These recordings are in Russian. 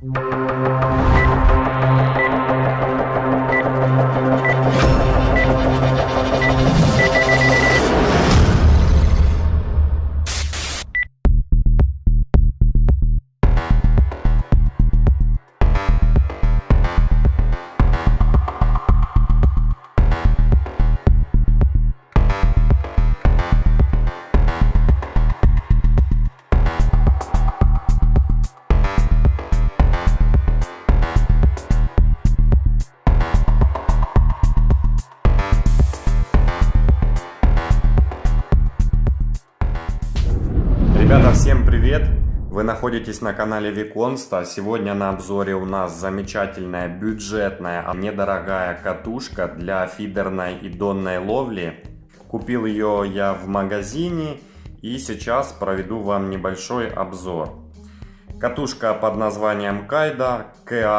Ребята, всем привет! Вы находитесь на канале Виконста. Сегодня на обзоре у нас замечательная, бюджетная, недорогая катушка для фидерной и донной ловли. Купил ее я в магазине и сейчас проведу вам небольшой обзор. Катушка под названием Kaido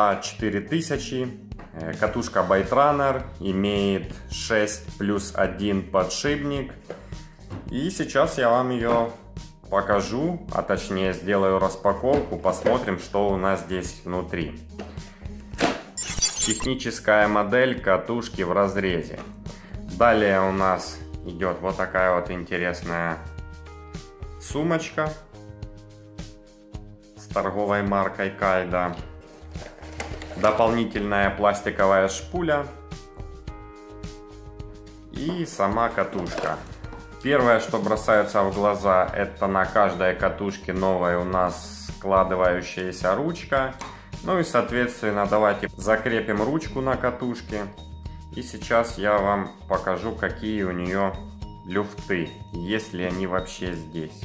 KA4000. Катушка Байтруннер, имеет 6+1 подшипник. И сейчас я вам ее покажу, а точнее сделаю распаковку, посмотрим, что у нас здесь внутри. Техническая модель катушки в разрезе. Далее у нас идет вот такая вот интересная сумочка с торговой маркой Kaido. Дополнительная пластиковая шпуля и сама катушка. Первое, что бросается в глаза, это на каждой катушке новая у нас складывающаяся ручка. Ну и соответственно давайте закрепим ручку на катушке. И сейчас я вам покажу, какие у нее люфты, есть ли они вообще здесь.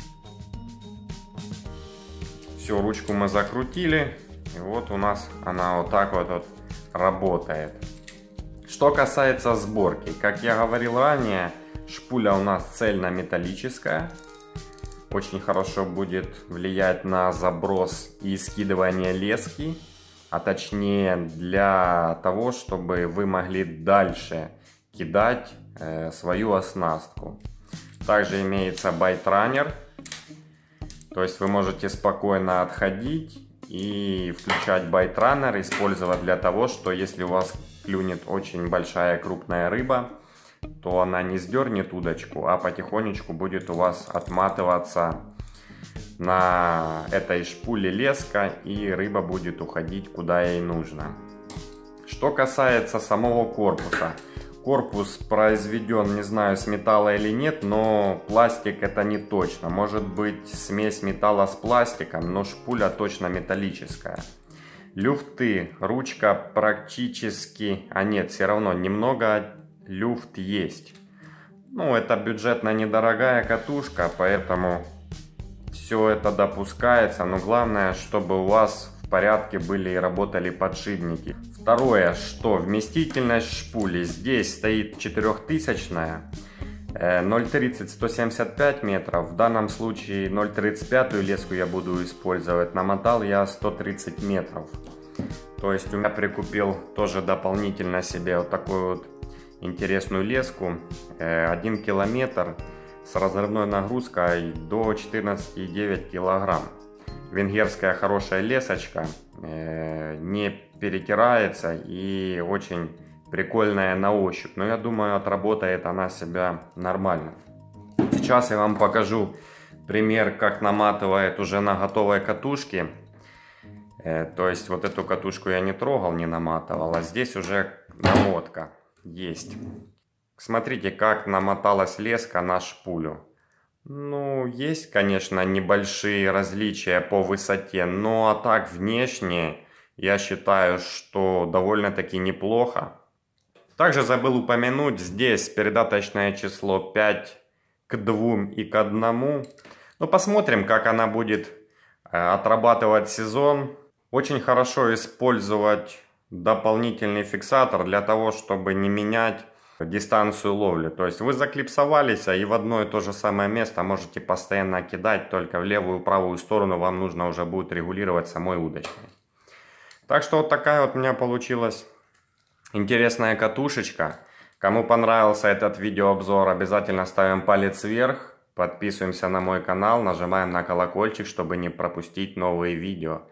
Все, ручку мы закрутили. И вот у нас она вот так вот работает. Что касается сборки, как я говорил ранее, шпуля у нас цельнометаллическая. Очень хорошо будет влиять на заброс и скидывание лески. А точнее для того, чтобы вы могли дальше кидать свою оснастку. Также имеется байтруннер. То есть вы можете спокойно отходить и включать байтруннер. Использовать для того, что если у вас клюнет очень большая крупная рыба, то она не сдернет удочку, а потихонечку будет у вас отматываться на этой шпуле леска, и рыба будет уходить куда ей нужно. Что касается самого корпуса. Корпус произведен, не знаю, с металла или нет, но пластик это не точно. Может быть смесь металла с пластиком, но шпуля точно металлическая. Люфты, ручка практически, нет, все равно немного люфт есть. Ну, это бюджетно недорогая катушка, поэтому все это допускается. Но главное, чтобы у вас в порядке были и работали подшипники. Второе, что вместительность шпули. Здесь стоит 4000-я, 0,30 175 метров. В данном случае 0,35 леску я буду использовать. Намотал я 130 метров. То есть у меня прикупил тоже дополнительно себе вот такую вот интересную леску. 1 километр с разрывной нагрузкой до 14,9 килограмм. Венгерская хорошая лесочка, не перетирается и очень прикольная на ощупь. Но я думаю, отработает она себя нормально. Сейчас я вам покажу пример, как наматывает уже на готовой катушке. То есть вот эту катушку я не трогал, не наматывал, а здесь уже намотка есть. Смотрите, как намоталась леска на шпулю. Ну, есть, конечно, небольшие различия по высоте, но а так внешне я считаю, что довольно-таки неплохо. Также забыл упомянуть, здесь передаточное число 5 к 2 и к 1. Ну, посмотрим, как она будет отрабатывать сезон. Очень хорошо использовать дополнительный фиксатор для того, чтобы не менять дистанцию ловли. То есть вы заклипсовались, и в одно и то же самое место можете постоянно кидать, только в левую и правую сторону вам нужно уже будет регулировать самой удочкой. Так что вот такая вот у меня получилась интересная катушечка. Кому понравился этот видеообзор, обязательно ставим палец вверх, подписываемся на мой канал, нажимаем на колокольчик, чтобы не пропустить новые видео.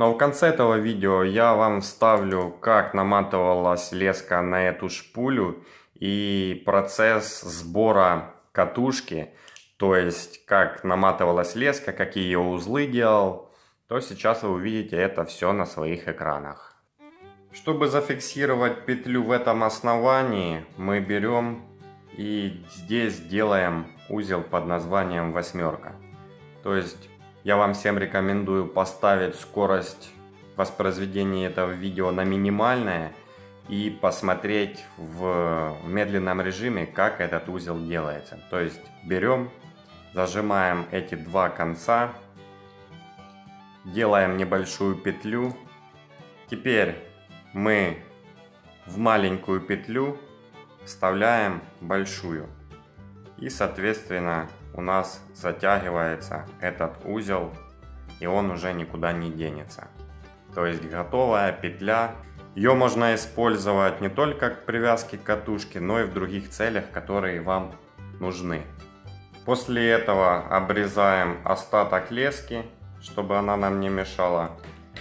Но в конце этого видео я вам вставлю, как наматывалась леска на эту шпулю и процесс сбора катушки, то есть как наматывалась леска, какие ее узлы делал, то сейчас вы увидите это все на своих экранах. Чтобы зафиксировать петлю в этом основании, мы берем и здесь делаем узел под названием восьмерка. То есть я вам всем рекомендую поставить скорость воспроизведения этого видео на минимальное и посмотреть в медленном режиме, как этот узел делается. То есть берем, зажимаем эти два конца, делаем небольшую петлю. Теперь мы в маленькую петлю вставляем большую. И соответственно у нас затягивается этот узел, и он уже никуда не денется. То есть готовая петля. Ее можно использовать не только к привязке к катушке, но и в других целях, которые вам нужны. После этого обрезаем остаток лески, чтобы она нам не мешала.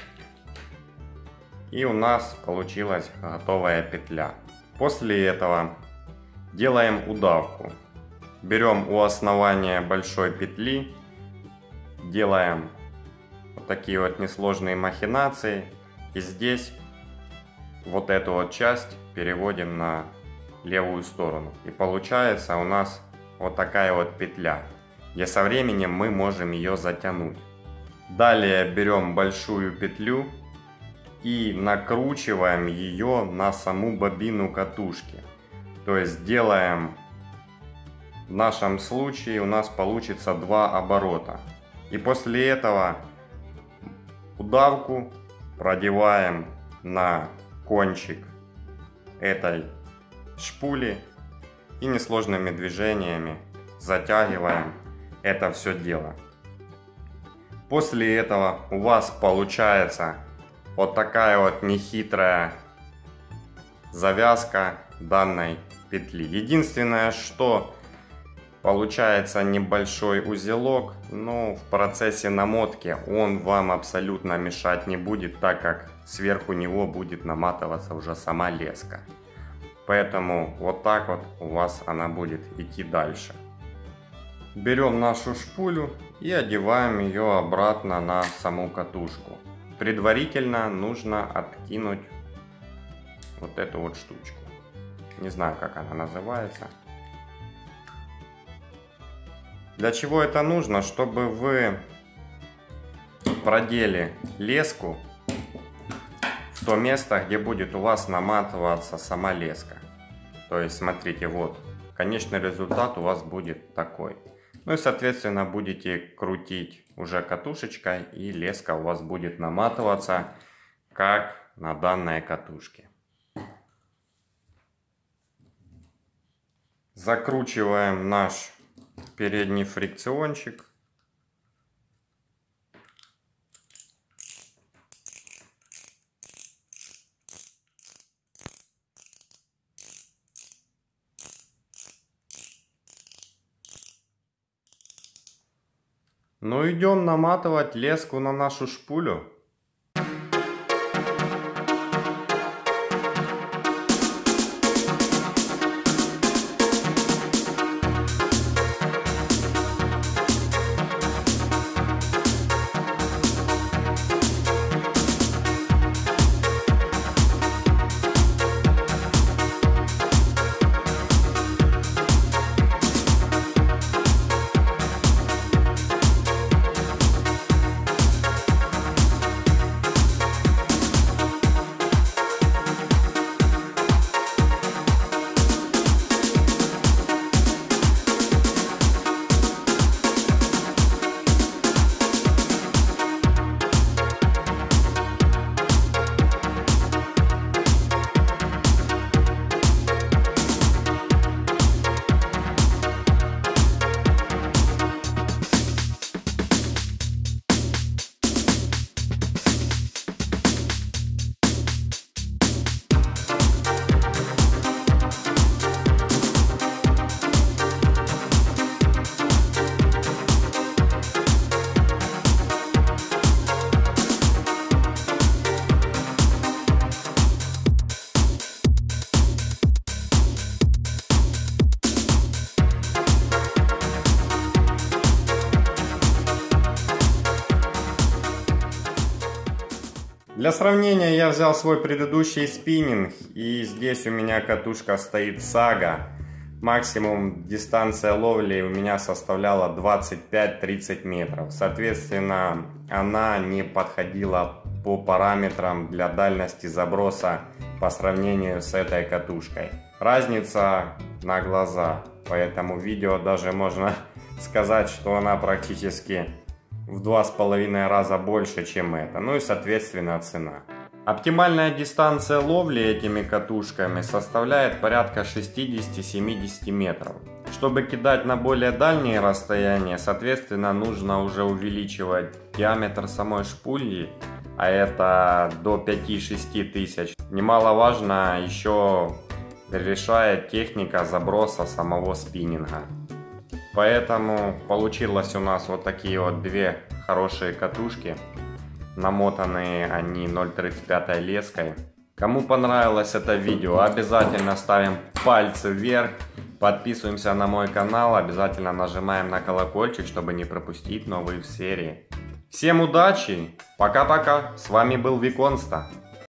И у нас получилась готовая петля. После этого делаем удавку. Берем у основания большой петли, делаем вот такие вот несложные махинации. И здесь вот эту вот часть переводим на левую сторону. И получается у нас вот такая вот петля, где со временем мы можем ее затянуть. Далее берем большую петлю и накручиваем ее на саму бобину катушки. То есть делаем, в нашем случае у нас получится 2 оборота. И после этого удавку продеваем на кончик этой шпули и несложными движениями затягиваем это все дело. После этого у вас получается вот такая вот нехитрая завязка данной петли. Единственное, что получается небольшой узелок, но в процессе намотки он вам абсолютно мешать не будет, так как сверху него будет наматываться уже сама леска. Поэтому вот так вот у вас она будет идти дальше. Берем нашу шпулю и одеваем ее обратно на саму катушку. Предварительно нужно откинуть вот эту вот штучку. Не знаю, как она называется. Для чего это нужно? Чтобы вы продели леску в то место, где будет у вас наматываться сама леска. То есть, смотрите, вот, конечный результат у вас будет такой. Ну и, соответственно, будете крутить уже катушечкой, и леска у вас будет наматываться, как на данной катушке. Закручиваем наш передний фрикциончик. Ну, идем наматывать леску на нашу шпулю. Для сравнения я взял свой предыдущий спиннинг, и здесь у меня катушка стоит Saga. Максимум дистанция ловли у меня составляла 25-30 метров. Соответственно, она не подходила по параметрам для дальности заброса по сравнению с этой катушкой. Разница на глаза, поэтому видео даже можно сказать, что она практически в 2,5 раза больше, чем это. Ну и соответственно цена. Оптимальная дистанция ловли этими катушками составляет порядка 60-70 метров. Чтобы кидать на более дальние расстояния, соответственно, нужно уже увеличивать диаметр самой шпульи, а это до 5-6 тысяч. Немаловажно еще решает техника заброса самого спиннинга. Поэтому получилось у нас вот такие вот две хорошие катушки. Намотанные они 0,35 леской. Кому понравилось это видео, обязательно ставим пальцы вверх. Подписываемся на мой канал, обязательно нажимаем на колокольчик, чтобы не пропустить новые серии. Всем удачи, пока-пока, с вами был Виконста.